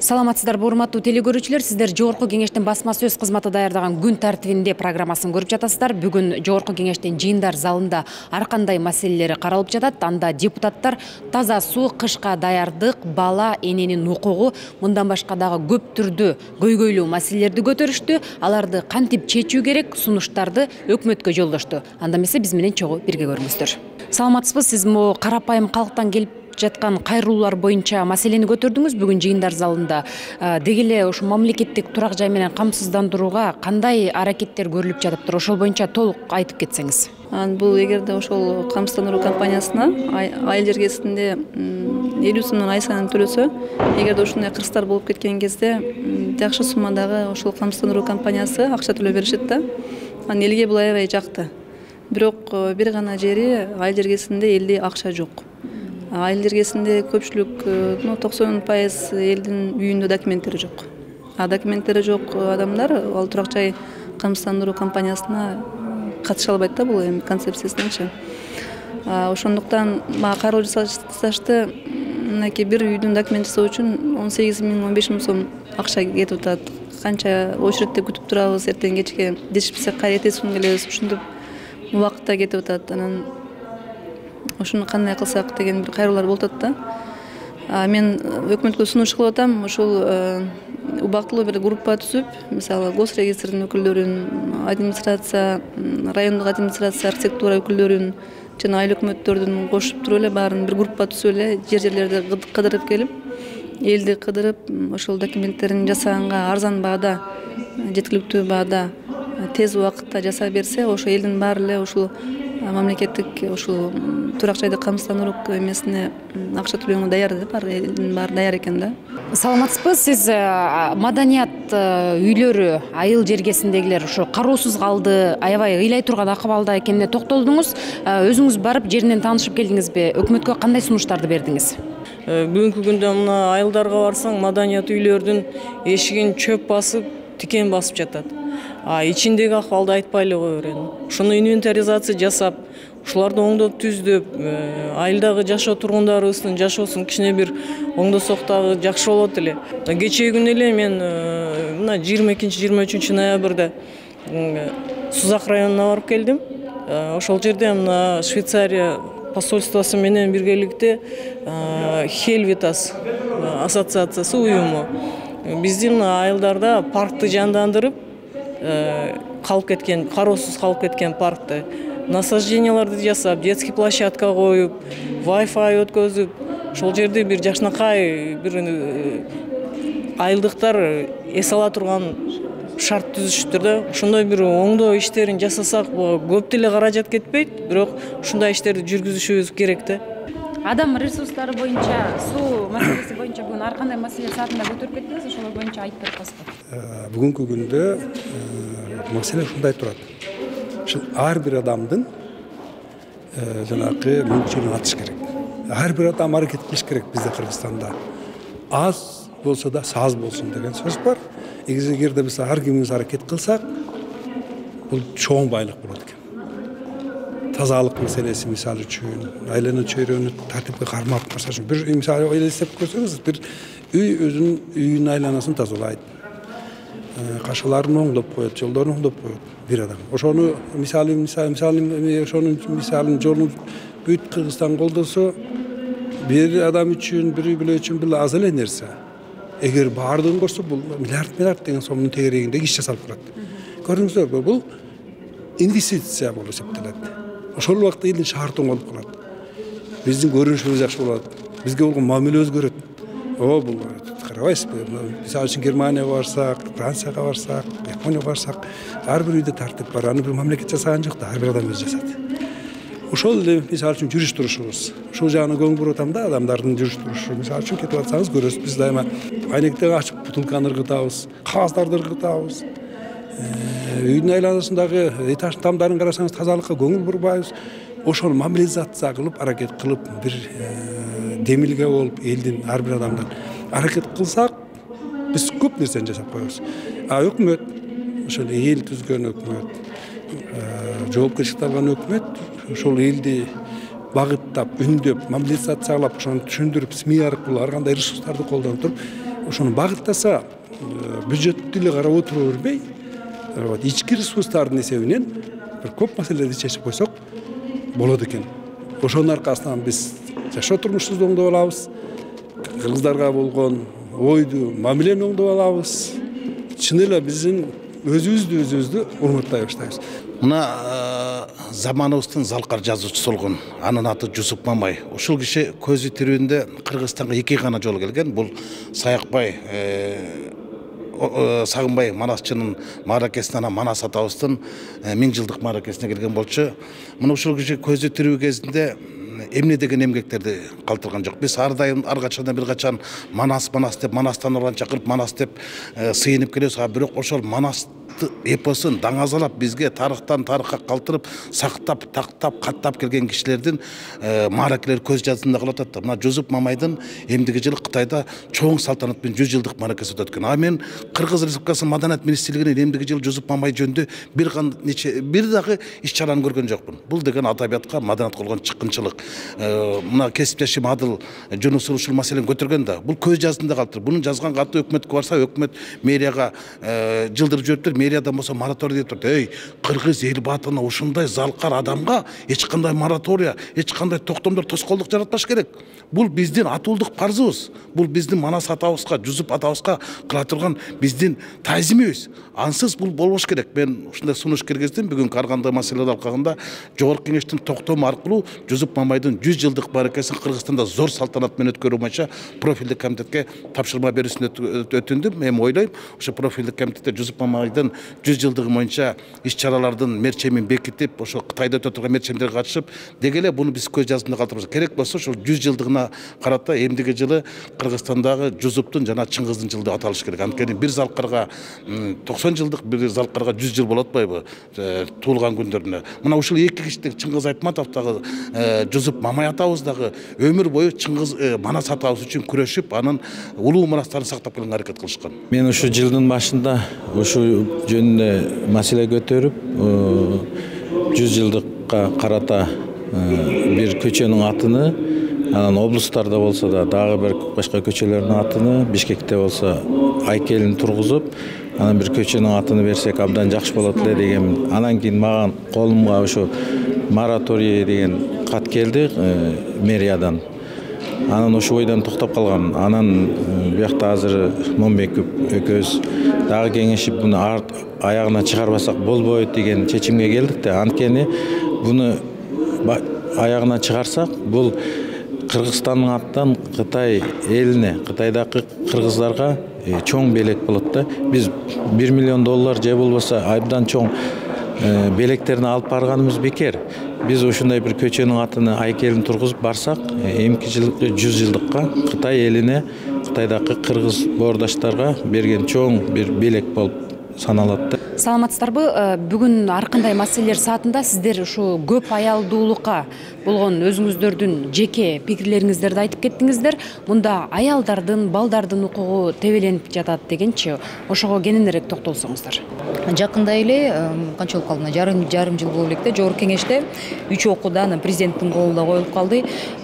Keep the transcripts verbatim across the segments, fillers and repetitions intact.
Саламатсыздарбы, урматтуу телекөрүүчүлөр, сиздер Жогорку Кеңештин басма сөз кызматы даярдаган күн тартибинде программасын көрүп жатасыздар. Бүгүн Жогорку Кеңештин жыйындар залында ар кандай маселелери каралып жатат. Анда депутаттар таза суу, кышка даярдык, бала, эненин укугу, мындан башка дагы көп түрдүү көйгөйлүү маселелерди көтөрүштү. Аларды кантип чечүү керек, сунуштарды өкмөткө жолдошту. Анда эмесе биз менен чогуу бирге көрүңүздөр. Саламатсызбы, сиз могу карапайым калктан келип жаткан кайрылуулар боюнча маселени көтөрдүңүз бүгүн жыйындар залында. Деги эле ушу мамлекеттик турак жай менен камсыздандырууга кандай аракеттер көрүлүп жатыптыр? Ошол боюнча толук айтып кетсеңиз. Бул эгерде ошол камсыздандыруу компаниясына айыл жергесинде элүү сомдон ай сайын төлөсө, эгерде ушундай кырсыздар болуп кеткен кезде жакшы суммадагы ошол камсыздандыруу компаниясы акча төлөп беришет да. Анан элге бул аябай жакты. Бирок бир гана жери айыл жергесинде элде акча жок. Айыл жергесинде көпчүлүк, токсон пайыз элдин үйүндө документтери жок. А документтери жок адамдар ал турак жай камсыздандыруу компаниясына катыша албайт да, бул эми концепциясынанчы. Ошондуктан мага кайрылуу жасашты. Мынакей бир үйдүн документ жасоо үчүн он сегиз миң он беш миң сом акча кетип атат. Канча очередте күтүп турабыз, эртең кечке жетишпесек кайра эртеси күнү келебиз. Ушинтип убакытта кетип атат. Анан ошону кандай кылсак деген бир кайрылуулар болуп атат да. Мен өкмөткө сунуш кылып атам, ошол убактылуу бир группа түзүп, мисалы госрегистрдин өкүлдөрүн, администрация, райондук администрация, архитектура өкүлдөрүн жана айыл өкмөттөрдүн кошуп туруп эле баарын бир группа түзүп эле жер жерлерди кыдырып келип, элди кыдырып, ошол документтерин жасаганга арзан баада, жеткиликтүү баада, тез убакытта жасап берсе, ошо элдин баары эле ушул мамлекеттик ушул турак жайды камсыздандыруу эмесине акча төлөгөнгө даяр деп, элдин баары даяр экен да. Саламатсызбы, сиз маданият үйлөрү айыл жергесиндегилер ушу кароосуз калды, аябай ыйлай турган акыбалда экенине токтолдуңуз. Өзүңүз барып жеринен таанышып келдиңизби? Өкмөткө кандай сунуштарды бердиңиз? Бүгүнкү күндө мына айылдарга барсаң, маданият үйлөрдүн эшигин чөп басып, тикен басып жатат. А ичиндеги акыбалды айтпай эле кое берем. Ушуну инвентаризация жасап, ушуларды оңдоп түздөп, айылдагы жашоо тургундарыбыздын жашоосун кичине бир оңдосок дагы жакшы болот эле. Кечээ күнү эле мен мына жыйырма экинчи жыйырма үчүнчү ноябрда Сузак районуна барып келдим. Ошол жерде мына Швейцария посольствосу менен биргеликте Хельвитас ассоциациясы уюму биздин айылдарда паркты жандандырып, калып кеткен, кароосуз калып кеткен паркты насажденияларды жасап, детский площадка коюп, Wi-Fi өткөзүп, ошол жерде бир жакшынакай бир айылдыктар эс ала турган шарт түзүшүптүр да. Ошондой бир оңдоо иштерин жасасак, көп деле каражат кетпейт, бирок ушундай иштерди жүргүзүшүбүз керек да. Адам ресурстары боюнча, суу маселеси боюнча бүгүн ар кандай маселе саатында көтөрүп кеттиңиз, ошол боюнча айтып берип коесузбу? Бүгүнкү күндө маселе ушундай турат. Ушул ар бир адамдын жанагы мүмкүнчүлүгүн атыш керек. Ар бир адам аракет кылыш керек бизде Кыргызстанда. Аз болсо да саз болсун деген сөз бар. Эгерде биз ар кимибиз аракет кылсак, бул чоң байлык болот экен. Тазалык маселеси мисалы үчүн, айлана чөйрөнү тартипке кармап, мисалы үчүн бир мисалы элестеп көрсөңүз, бир үй өзүнүн үйүнүн айланасын тазалайт. Кашаларын оңдоп коет, жолдорун оңдоп коет бир адам. Ошону мисалы мисалы мисалы ошонун мисалын жолун бүт Кыргызстан колдосо, бир адам үчүн, бир үй бүлө үчүн бул аз эле нерсе. Эгер баардыгын көрсө, бул миллиард миллиард деген сомдун тегерегинде иш жасалып турат. Көрдүңүздөрбү, бул инвестиция болуп эсептелет. Ошол убакта элдин шаарты оңолуп калат. Биздин көрүнүшүбүз жакшы болот. Бизге болгон мамиле өзгөрөт. О, бул карабайсызбы? Мисалы үчүн Германияга барсак, Францияга барсак, Японияга барсак, ар бир үйдө тартип бар. Аны бир мамлекет жасаган жок да, ар бир адам өзү жасат. Ошол эле мисалы үчүн жүрүш турушубуз. Ушул жагына көңүл буруп атам да, адамдардын жүрүш турушу. Мисалы үчүн кетип атсаңыз көрөсүз, биз дайыма айнекти ачып бутылканы ыргытабыз, кагаздарды ыргытабыз. Үйдүн айланасындагы этаж тамдарын карасаңыз тазалыкка көңүл бурбайбыз. Ошону мобилизация кылып, аракет кылып, бир демилге болуп, элдин ар бир адамдан аракет кылсак, биз көп нерсени жасап коебуз. А өкмөт, ошол эл түзгөн өкмөт, жоопкерчиликти алган өкмөт, ошол элди багыттап, үндөп, мобилизациялап, ошону түшүндүрүп, СМИ аркылуу ар кандай ресурстарды колдонуп туруп, ошону багыттаса, бюджеттү эле карап отура бербей, ички ресурстардын эсебинен бир көп маселелерди чечип койсок болот экен. Ошонун аркасынан биз жашоо турмушубузду оңдоп алабыз, кыргыздарга болгон ойду, мамилени оңдоп алабыз. Чын эле биздин өзүбүздү өзүбүздү урматтай баштайбыз. Мына заманыбыздын залкар жазуучусу болгон, анын аты Жусуп Мамай. Ушул киши көзү тирүүндө Кыргызстанга эки гана жолу келген. Бул Саякбай Сагынбай Манасчынын мааракесине, анан Манас атабыздын миң жылдык мааракесине келген болчу. Мына ушул киши көзү тирүү кезинде эмне деген эмгектерди калтырган жок. Биз ар дайым ар качан бир качан Манас Манас деп, Манастан уран чакырып Манас деп сыйынып келебиз. А бирок ошол Манас эпосун даңазалап бизге тарыхтан тарыхка калтырып, сактап, тактап, каттап келген кишилердин мааракелери көз жаздында калып атат. Мына Жусуп Мамайдын эмдиги жылы Кытайда чоң салтанат менен жүз жылдык мааракеси өтөт экен. А мен Кыргыз Республикасынын Маданият министрлигинин эмдиги жылы Жусуп Мамай жөнүндө бир нече бир дагы иш-чараны көргөн жокмун. Бул деген адабиятка, маданиятка болгон чыккынчылык. Мына кесиптешим Адыл Жунусов ушул маселени көтөргөн да, бул көз жаздында калыптыр. Бунун жазган каты өкмөткө барса, өкмөт мэрияга жылдырып жибериптир. Мэриядан болсо мораторий деп турат. Эй, Кыргыз эл батына ушундай залкар адамга эч кандай моратория, эч кандай токтомдор, тоскоолдук жаратпаш керек. Бул биздин атуулдук парзыбыз. Бул биздин Манас атабызга, Жусуп атабызга кыла турган биздин таазимибиз. Ансыз бул болбош керек. Мен ушундай сунуш киргиздим. Бүгүн Карганда маселе алкагында Жогорку Кеңештин токтому аркылуу Жусуп Мамайдын жүз жылдык мааракесин Кыргызстанда зор салтанат менен өткөрүү боюнча профилдик комитетке тапшырма берүүсүн өтүндүм. Мен ойлойм, ошо профилдик комитетте Жусуп Мамайдын жүз жылдыгы боюнча иш-чаралардын мерчемин бекитип, ошо Кытайда өтө турган мерчемдерге катышып, деги эле буну биз көз жаздында калтырабыз. Керек болсо ошол жүз жылдыгына карата эмдиги жылы Кыргызстандагы Жусуптун жана Чыңгыздын жылы деп аталыш керек. Анткени бир залкарга токсон жылдык, бир залкарга жүз жыл болот атпайбы туулган күндөрүнө. Мына ушул эки кишидеги Чыңгыз Айтматов дагы Жусуп Мамай атабыз дагы өмүр бою Чыңгыз Манас атабыз үчүн күрөшүп, анын улуу мурастарын сактап келгенге аракет кылышкан. Мен ушу жылдын башында ушу жөнүндө маселе көтөрүп, жүз жылдыкка карата бир көчөнүн атыны, анан облустарда болсо да дагы бир башка көчөлөрдүн атыны, Бишкекте болсо айкелин тургузуп, анан бир көчөнүн атыны берсек абдан жакшы болот эле деген. Анан кийин мага колумга ошо мораторий деген кат келди мэриядан. Анан ошо ойдон токтоп калгам. Анан биякта азыр Момбеков экөөбүз дагы кеңешип, буну аягына чыгарбасак болбойт деген чечимге келдик да. Анткени буну аягына чыгарсак, бул Кыргызстандын атынан Кытай элине, Кытайдагы кыргыздарга чоң белек болот да. Биз бир миллион доллар же болбосо абдан чоң белектерин алып барганыбыз бекер. Биз ушундай бир көчөнүн атыны айкелин тургузуп барсак, эмки жылкы жүз жылдыкка Кытай элине, Кытайдагы кыргыз боордаштарга берген чоң бир белек болуп саналат. Саламатсыздарбы? Бүгүн ар кандай маселелер саатында сиздер ушу көп аялдуулукка болгон өзүңүздөрдүн жеке пикирлериңиздерди айтып кеттиңиздер. Мында аялдардын, балдардын укугу тебеленип жатат дегенчи, ошого кененирээк токтолсоңуздар. Жакында эле канчалык калды? Жарым жарым жыл болуп электе Жогорку Кеңеште үч окууда анан президенттин колунда коюлуп калды.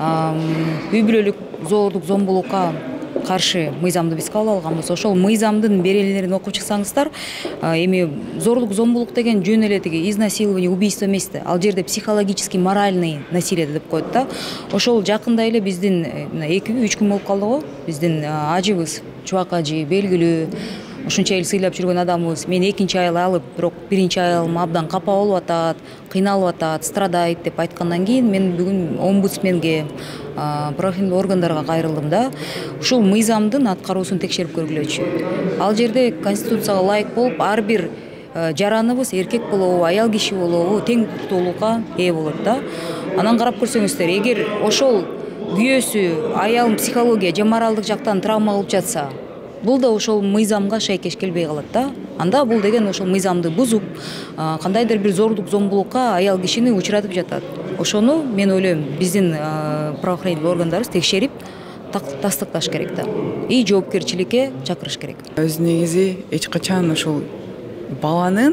Үй бүлөлүк зордук, зомбулукка каршы мыйзамды биз кабыл алганбыз. Ошол мыйзамдын берелерин окуп чыксаңыздар, эми зорлук, зомбулук деген жөн эле тиги изнасилование, убийство эмес да. Ал жерде психологический, моральный насилие деп коет да. Ошол жакында эле биздин эки үч күн болуп калды го. Биздин ажыбыз, Чубак ажы белгилүү, ушунча эл сыйлап жүргөн адамыбыз. Мен экинчи аял алып, бирок биринчи аялым абдан капа болуп атат, кыйналып атат, страдайт деп айткандан кийин мен бүгүн омбудсменге, профильный органдарга кайрылдым да. Ушул мыйзамдын аткаруусун текшерип көргүлөчү. Ал жерде конституцияга ылайык болуп, ар бир жараныбыз эркек болобу, аял киши болобу тең укуктуулукка ээ болот да. Анан карап көрсөңүздөр, эгер ошол күйөөсү аялдын психология же моралдык жактан травма кылып жатса, бул да ошол мыйзамга шайкеш келбей калат да. Анда бул деген ошол мыйзамды бузуп, кандайдыр бир зордук, зомбулукка аял кишини учуратып жатат. Ошону мен ойлойм, биздин правоохранительный органдарыбыз текшерип тастыкташ керек да. И жоопкерчиликке чакырыш керек. Өз негизи эч качан ошол баланын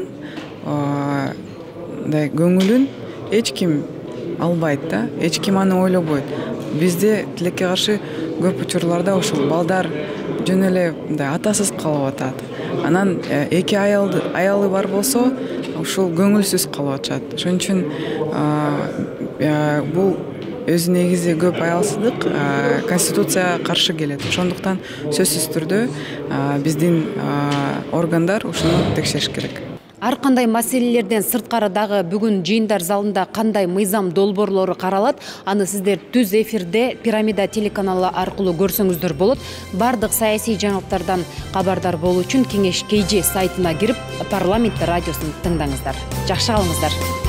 көңүлүн эч ким албайт да, эч ким аны ойлобойт. бизде тилекке каршы көп учурларда ушул балдар жөн эле мындай атасыз калып атат. Анан эки аялды аялы бар болсо ушул көңүлсүз калып атышат. Ошон үчүн бул өзү негизи көп аялсыздык конституцияга каршы келет. Ошондуктан сөзсүз түрдө биздин органдар ушуну текшериш керек. Ар кандай маселелерден сырткары дагы бүгүн жыйындар залында кандай мыйзам долбоорлору каралат, аны сиздер түз эфирде Пирамида телеканалы аркылуу көрсөңүздөр болот. Бардык саясий жаңылыктардан кабардар болуу үчүн Кеңеш кей же сайтына кирип, Парламент радиосун тыңдаңыздар. Жакшы калыңыздар.